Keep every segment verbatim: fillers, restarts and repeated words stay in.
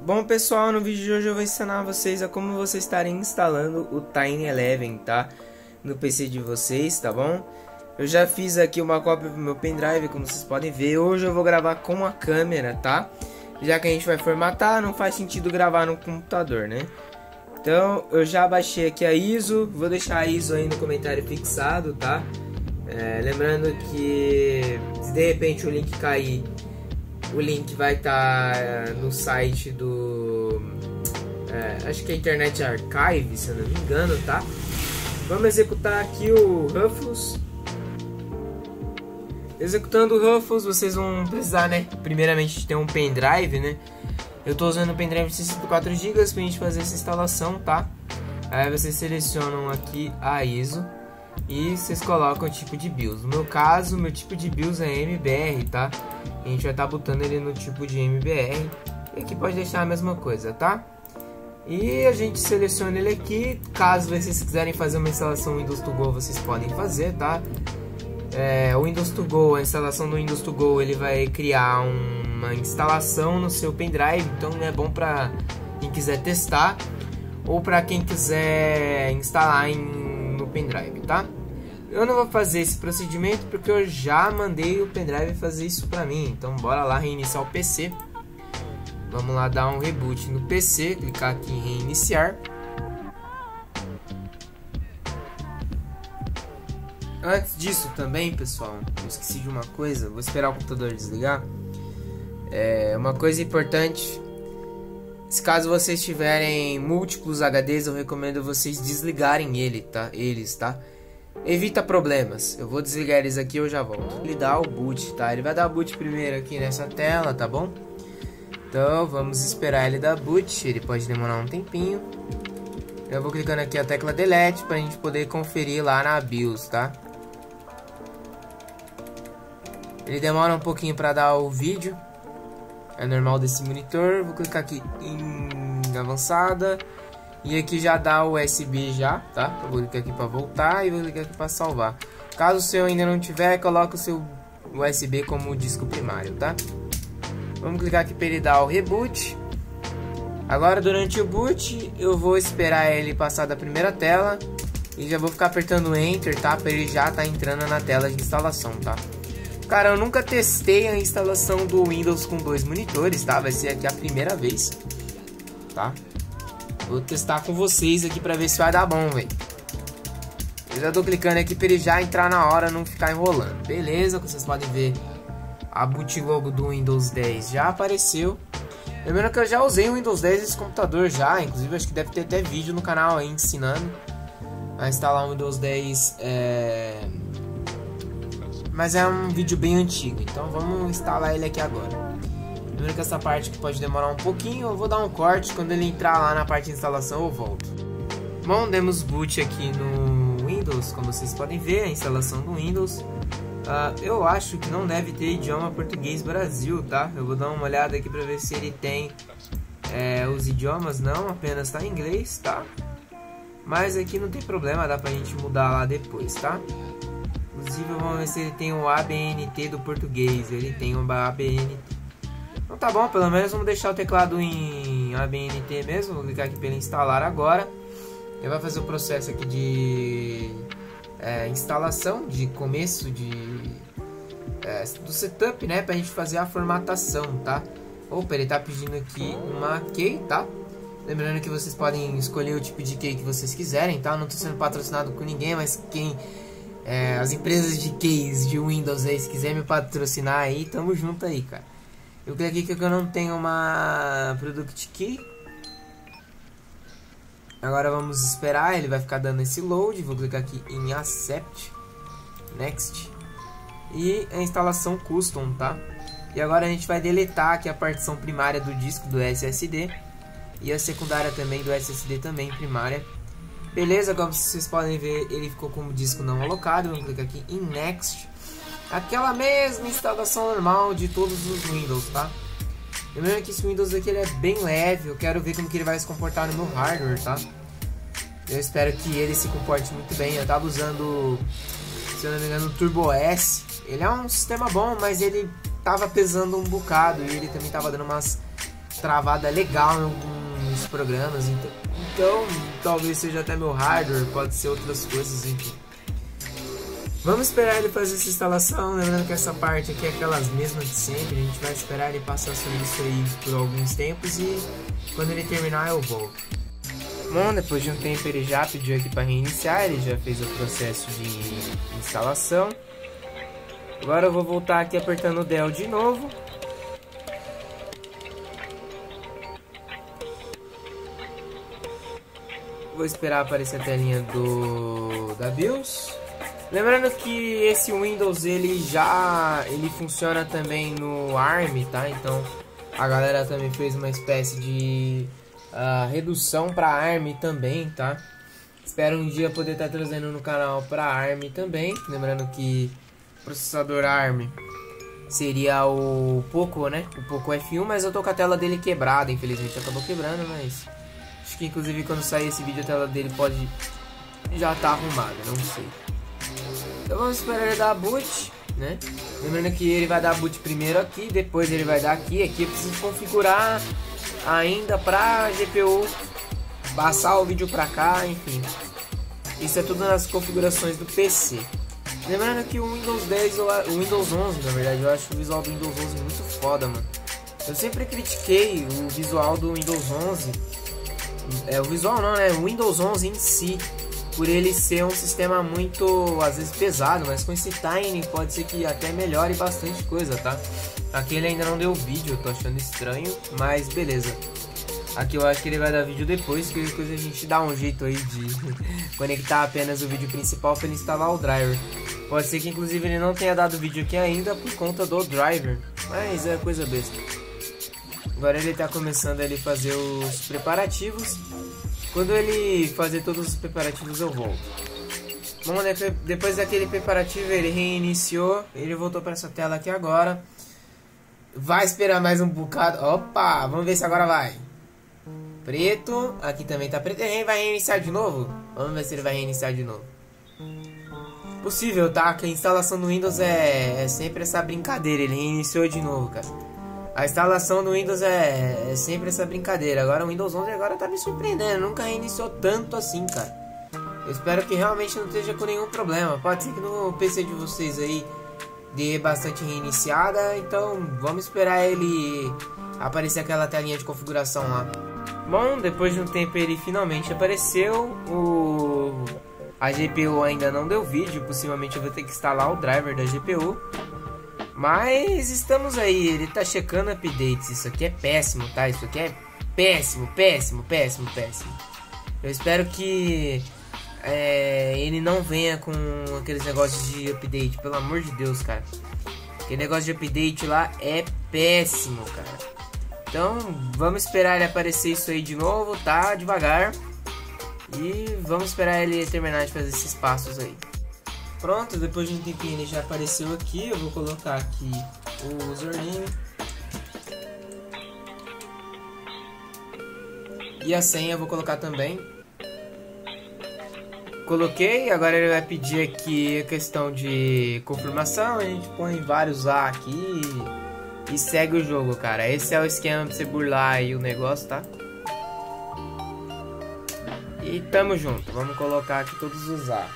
Bom pessoal, no vídeo de hoje eu vou ensinar vocês a como vocês estarem instalando o Tiny Eleven, tá? No P C de vocês, tá bom? Eu já fiz aqui uma cópia pro meu pendrive, como vocês podem ver. Hoje eu vou gravar com a câmera, tá? Já que a gente vai formatar, não faz sentido gravar no computador, né? Então eu já baixei aqui a I S O, vou deixar a I S O aí no comentário fixado, tá? É, lembrando que se de repente o link cair, o link vai estar tá no site do... É, acho que é Internet Archive, se eu não me engano, tá? Vamos executar aqui o Ruffles. Executando o Ruffles, vocês vão precisar, né? Primeiramente ter um pendrive, né? Eu tô usando o pendrive de sessenta e quatro gigas pra gente fazer essa instalação, tá? Aí vocês selecionam aqui a I S O e vocês colocam o tipo de BIOS. No meu caso, meu tipo de BIOS é M B R, tá? A gente vai estar tá botando ele no tipo de M B R. E aqui pode deixar a mesma coisa, tá? E a gente seleciona ele aqui. Caso vocês quiserem fazer uma instalação Windows to Go, vocês podem fazer, tá? É, o Windows to Go, a instalação do Windows to Go, ele vai criar uma instalação no seu pendrive. Então é bom para quem quiser testar ou para quem quiser instalar em, no pendrive, tá? Eu não vou fazer esse procedimento porque eu já mandei o pendrive fazer isso pra mim. Então bora lá reiniciar o P C. Vamos lá dar um reboot no P C, clicar aqui em reiniciar. Antes disso também, pessoal, eu esqueci de uma coisa. Vou esperar o computador desligar. É uma coisa importante. Se caso vocês tiverem múltiplos H Ds, eu recomendo vocês desligarem ele, tá? eles, tá? Evita problemas. Eu vou desligar eles aqui e eu já volto. Ele dá o boot, tá? Ele vai dar boot primeiro aqui nessa tela, tá bom? Então vamos esperar ele dar boot. Ele pode demorar um tempinho. Eu vou clicando aqui a tecla delete pra gente poder conferir lá na BIOS, tá? Ele demora um pouquinho pra dar o vídeo. É normal desse monitor. Vou clicar aqui em avançada. E aqui já dá o U S B já, tá? Eu vou clicar aqui para voltar e vou clicar aqui para salvar. Caso o seu ainda não tiver, coloca o seu U S B como disco primário, tá? Vamos clicar aqui para ele dar o reboot. Agora durante o boot eu vou esperar ele passar da primeira tela e já vou ficar apertando Enter, tá? Para ele já tá entrando na tela de instalação, tá? Cara, eu nunca testei a instalação do Windows com dois monitores, tá? Vai ser aqui a primeira vez, tá? Vou testar com vocês aqui pra ver se vai dar bom, velho. Eu já tô clicando aqui pra ele já entrar na hora, não ficar enrolando. Beleza, como vocês podem ver, a boot logo do Windows dez já apareceu. Lembrando que eu já usei o Windows dez nesse computador já. Inclusive, acho que deve ter até vídeo no canal aí ensinando a instalar o Windows dez. É... Mas é um vídeo bem antigo, então vamos instalar ele aqui agora. Lembrando que essa parte que pode demorar um pouquinho, eu vou dar um corte. Quando ele entrar lá na parte de instalação eu volto. Bom, demos boot aqui no Windows, como vocês podem ver, a instalação do Windows. uh, Eu acho que não deve ter idioma português Brasil, tá? Eu vou dar uma olhada aqui pra ver se ele tem é, os idiomas. Não, apenas tá em inglês, tá? Mas aqui não tem problema, dá pra gente mudar lá depois, tá? Inclusive vamos ver se ele tem o A B N T do português. Ele tem um A B N T. Então tá bom, pelo menos vamos deixar o teclado em A B N T mesmo. Vou clicar aqui para ele instalar agora. Ele vai fazer o processo aqui de é, instalação, de começo de é, do setup, né? Pra gente fazer a formatação, tá? Opa, ele tá pedindo aqui uma key, tá? Lembrando que vocês podem escolher o tipo de key que vocês quiserem, tá? Não tô sendo patrocinado com ninguém, mas quem... É, as empresas de keys de Windows aí, se quiser me patrocinar aí, tamo junto aí, cara. Eu cliquei aqui que eu não tenho uma Product Key. Agora vamos esperar, ele vai ficar dando esse load. Vou clicar aqui em Accept, Next. E a instalação Custom, tá? E agora a gente vai deletar aqui a partição primária do disco do S S D. E a secundária também do S S D também, primária. Beleza, como vocês podem ver, ele ficou com o disco não alocado. Vamos clicar aqui em Next. Aquela mesma instalação normal de todos os Windows, tá? Lembrando que esse Windows aqui ele é bem leve. Eu quero ver como que ele vai se comportar no meu hardware, tá? Eu espero que ele se comporte muito bem. Eu tava usando, se eu não me engano, o Turbo S. Ele é um sistema bom, mas ele tava pesando um bocado. E ele também tava dando umas travada legal em alguns programas, então, então talvez seja até meu hardware, pode ser outras coisas, enfim. Vamos esperar ele fazer essa instalação, lembrando que essa parte aqui é aquelas mesmas de sempre, a gente vai esperar ele passar sobre isso aí por alguns tempos e quando ele terminar eu volto. Bom, depois de um tempo ele já pediu aqui para reiniciar, ele já fez o processo de instalação. Agora eu vou voltar aqui apertando o Del de novo. Vou esperar aparecer a telinha do da BIOS. Lembrando que esse Windows ele já ele funciona também no ARM, tá? Então a galera também fez uma espécie de uh, redução para ARM também, tá? Espero um dia poder estar tá trazendo no canal para ARM também. Lembrando que o processador ARM seria o Poco, né? O Poco F um, mas eu tô com a tela dele quebrada, infelizmente acabou quebrando, mas acho que inclusive quando sair esse vídeo a tela dele pode já tá arrumada, não sei. Então vamos esperar ele dar boot, né? Lembrando que ele vai dar boot primeiro aqui, depois ele vai dar aqui. Aqui eu preciso configurar ainda para G P U passar o vídeo para cá, enfim. Isso é tudo nas configurações do P C. Lembrando que o Windows dez, o Windows onze, na verdade, eu acho o visual do Windows onze muito foda, mano. Eu sempre critiquei o visual do Windows onze. É, o visual não, né? O Windows onze em si, por ele ser um sistema muito, às vezes, pesado, mas com esse Tiny pode ser que até melhore bastante coisa, tá? Aqui ele ainda não deu vídeo, eu tô achando estranho, mas beleza. Aqui eu acho que ele vai dar vídeo depois, que depois a gente dá um jeito aí de conectar apenas o vídeo principal para ele instalar o driver. Pode ser que inclusive ele não tenha dado vídeo aqui ainda por conta do driver, mas é coisa besta. Agora ele tá começando ali fazer os preparativos. Quando ele fazer todos os preparativos eu volto. Bom, depois daquele preparativo ele reiniciou, ele voltou para essa tela aqui agora. Vai esperar mais um bocado. Opa, vamos ver se agora vai. Preto, aqui também tá preto. Ele vai reiniciar de novo? Vamos ver se ele vai reiniciar de novo. Possível, tá? Que a instalação do Windows é, é sempre essa brincadeira. Ele reiniciou de novo, cara. A instalação do Windows é, é sempre essa brincadeira. Agora o Windows onze agora tá me surpreendendo. Nunca reiniciou tanto assim, cara. Eu espero que realmente não esteja com nenhum problema. Pode ser que no P C de vocês aí dê bastante reiniciada. Então vamos esperar ele aparecer aquela telinha de configuração lá. Bom, depois de um tempo ele finalmente apareceu. O... A G P U ainda não deu vídeo. Possivelmente eu vou ter que instalar o driver da G P U. Mas estamos aí, ele tá checando updates. Isso aqui é péssimo, tá? Isso aqui é péssimo, péssimo, péssimo, péssimo. Eu espero que é, ele não venha com aqueles negócios de update. Pelo amor de Deus, cara. Aquele negócio de update lá é péssimo, cara. Então vamos esperar ele aparecer isso aí de novo, tá? Devagar. E vamos esperar ele terminar de fazer esses passos aí. Pronto, depois de um tempinho ele já apareceu aqui. Eu vou colocar aqui o username e a senha eu vou colocar também. Coloquei, agora ele vai pedir aqui a questão de confirmação. A gente põe vários A aqui e segue o jogo, cara. Esse é o esquema pra você burlar aí o negócio, tá? E tamo junto, vamos colocar aqui todos os A.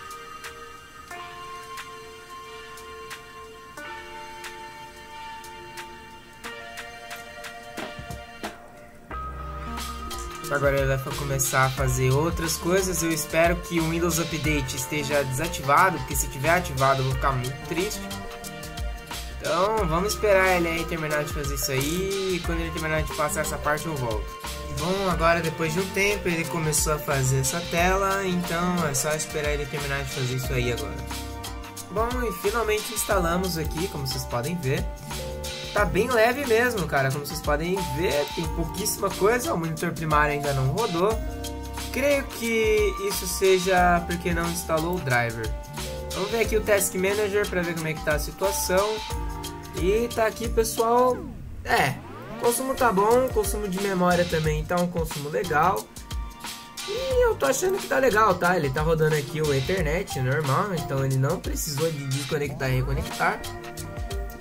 Agora ele vai começar a fazer outras coisas. Eu espero que o Windows Update esteja desativado, porque se tiver ativado eu vou ficar muito triste. Então vamos esperar ele aí terminar de fazer isso aí. E quando ele terminar de passar essa parte eu volto. Bom, agora depois de um tempo ele começou a fazer essa tela. Então é só esperar ele terminar de fazer isso aí agora. Bom, e finalmente instalamos aqui, como vocês podem ver. Tá bem leve mesmo, cara, como vocês podem ver, tem pouquíssima coisa, o monitor primário ainda não rodou. Creio que isso seja porque não instalou o driver. Vamos ver aqui o Task Manager para ver como é que tá a situação. E tá aqui, pessoal, é, o consumo tá bom, o consumo de memória também tá um consumo legal. E eu tô achando que tá legal, tá? Ele tá rodando aqui o Ethernet normal, então ele não precisou de desconectar e reconectar.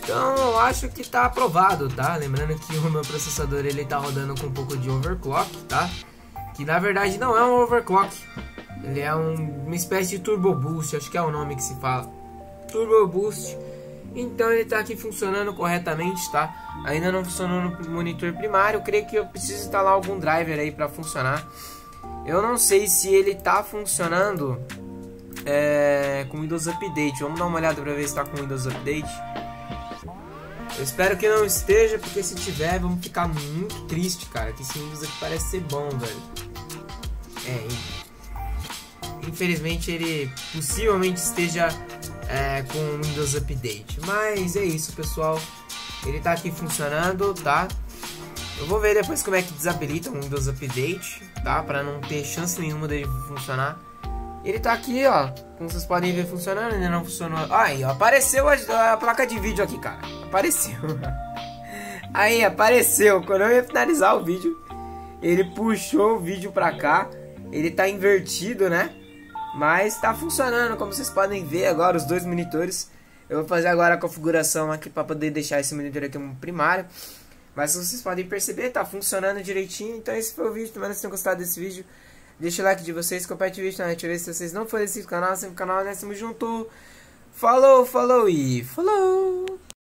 Então eu acho que tá aprovado, tá? Lembrando que o meu processador ele tá rodando com um pouco de overclock, tá? Que na verdade não é um overclock, ele é um, uma espécie de turbo boost, acho que é o nome que se fala, turbo boost. Então ele tá aqui funcionando corretamente, tá? Ainda não funcionou no monitor primário, eu creio que eu preciso instalar algum driver aí para funcionar. Eu não sei se ele tá funcionando é, com Windows Update. Vamos dar uma olhada para ver se tá com Windows Update. Eu espero que não esteja, porque se tiver, vamos ficar muito triste, cara. Que esse Windows aqui parece ser bom, velho. É, infelizmente ele possivelmente esteja é, com Windows Update. Mas é isso, pessoal. Ele tá aqui funcionando, tá? Eu vou ver depois como é que desabilita o Windows Update, tá? Pra não ter chance nenhuma dele funcionar. Ele tá aqui, ó. Como vocês podem ver funcionando, ainda não funcionou. Aí, ó, apareceu a, a placa de vídeo aqui, cara. Apareceu. Aí, apareceu. Quando eu ia finalizar o vídeo, ele puxou o vídeo pra cá. Ele tá invertido, né? Mas tá funcionando, como vocês podem ver agora, os dois monitores. Eu vou fazer agora a configuração aqui pra poder deixar esse monitor aqui como primário. Mas vocês podem perceber, tá funcionando direitinho. Então esse foi o vídeo, espero que vocês tenham gostado desse vídeo. Deixa o like de vocês, compartilhe o vídeo na net. Se vocês não forem inscritos no canal, sempre no canal, nós estamos juntos. Falou, falou e falou!